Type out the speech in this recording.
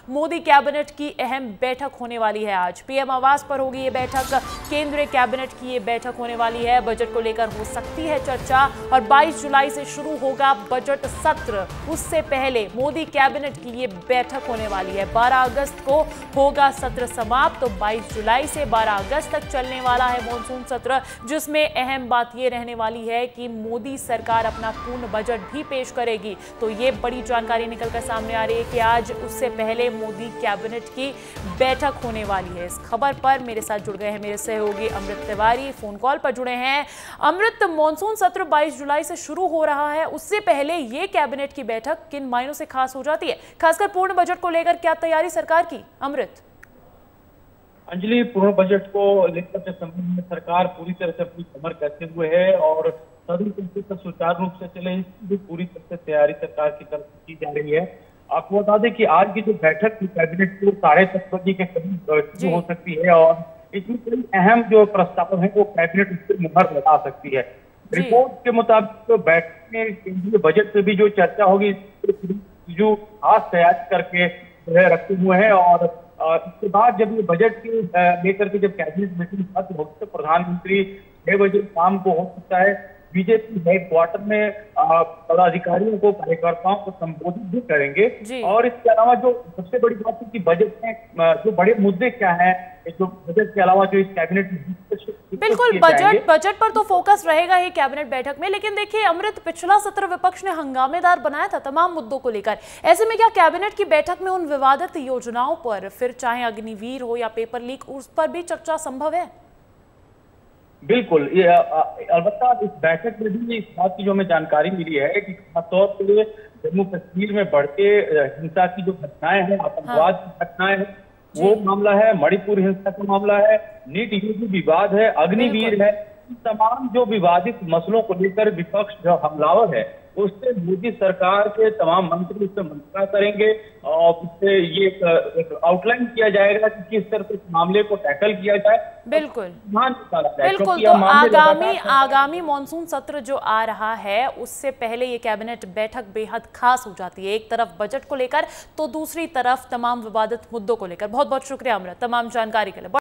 Modi cabinet की अहम बैठक होने वाली है। आज पीएम आवास पर होगी ये बैठक, केंद्रीय कैबिनेट की ये बैठक होने वाली है। बजट को लेकर हो सकती है चर्चा और 22 जुलाई से शुरू होगा बजट सत्र। उससे पहले मोदी कैबिनेट की ये बैठक होने वाली है। 12 अगस्त को होगा सत्र समाप्त, तो 22 जुलाई से 12 अगस्त तक चलने वाला है मॉनसून सत्र, जिसमें अहम बात ये रहने वाली है कि मोदी सरकार अपना पूर्ण बजट भी पेश करेगी। तो ये बड़ी जानकारी निकलकर सामने आ रही है कि आज उससे पहले मोदी कैबिनेट की बैठक होने वाली है। इस खबर पर मेरे साथ जुड़ गए हैं मेरे सहयोगी अमृत तिवारी, फोन कॉल पर जुड़े हैं। अमृत, मॉनसून सत्र 22 जुलाई से शुरू हो रहा है, उससे पहले ये कैबिनेट की बैठक किन मायनों से खास हो जाती है? खासकर पूर्ण बजट को लेकर क्या तैयारी सरकार की? अमृत। अंजलि, पूर्ण बजट को लेकर के संबंध में सरकार पूरी तरह से अपनी कमर कसते हुए है और सदन का सुचारू रूप से चले इसकी भी पूरी तरह से तैयारी सरकार की तरफ से की जा रही है। आपको बता दें कि आज की जो बैठक थी कैबिनेट को 10:30 बजे के करीब शुरू हो सकती है और इसमें कई अहम जो प्रस्ताव है वो कैबिनेट उस पर मुहर लगा सकती है। रिपोर्ट के मुताबिक तो बैठक में केंद्रीय बजट से भी जो चर्चा होगी जो खास तैयारी करके रखे हुए हैं और इसके बाद जब ये बजट की लेकर के जब कैबिनेट मीटिंग खत्म होगी तो प्रधानमंत्री 6 बजे शाम को हो सकता है बीजेपी हेडक्वार्टर में पदाधिकारियों को, कार्यकर्ताओं को संबोधित भी करेंगे। और इसके अलावा जो सबसे बड़ी बात है कि बजट में जो बड़े मुद्दे क्या हैं, जो बजट के अलावा जो इस कैबिनेट में बिल्कुल बजट पर तो फोकस रहेगा ही कैबिनेट बैठक में। लेकिन देखिए अमृत, पिछला सत्र विपक्ष ने हंगामेदार बनाया था तमाम मुद्दों को लेकर। ऐसे में क्या कैबिनेट की बैठक में उन विवादित योजनाओं पर, फिर चाहे अग्निवीर हो या पेपर लीक, उस पर भी चर्चा संभव है? बिल्कुल, ये अलबत्ता इस बैठक में भी इस बात की जो हमें जानकारी मिली है कि खासतौर पर जम्मू कश्मीर में बढ़ते हिंसा की जो घटनाएं हैं, आतंकवाद की घटनाएं हैं, वो मामला है, मणिपुर हिंसा का मामला है, नीट यूजी विवाद है, अग्निवीर है, तमाम जो विवादित मसलों को लेकर विपक्ष जो हमलावर है उससे मोदी सरकार के तमाम मंत्री उससे मंत्रणा करेंगे और उससे ये एक आउटलाइन किया जाएगा कि किस तरह से मामले को टैकल किया जाए। बिल्कुल बिल्कुल। तो आगामी मॉनसून सत्र जो आ रहा है उससे पहले ये कैबिनेट बैठक बेहद खास हो जाती है, एक तरफ बजट को लेकर तो दूसरी तरफ तमाम विवादित मुद्दों को लेकर। बहुत बहुत शुक्रिया अमृत तमाम जानकारी के लिए।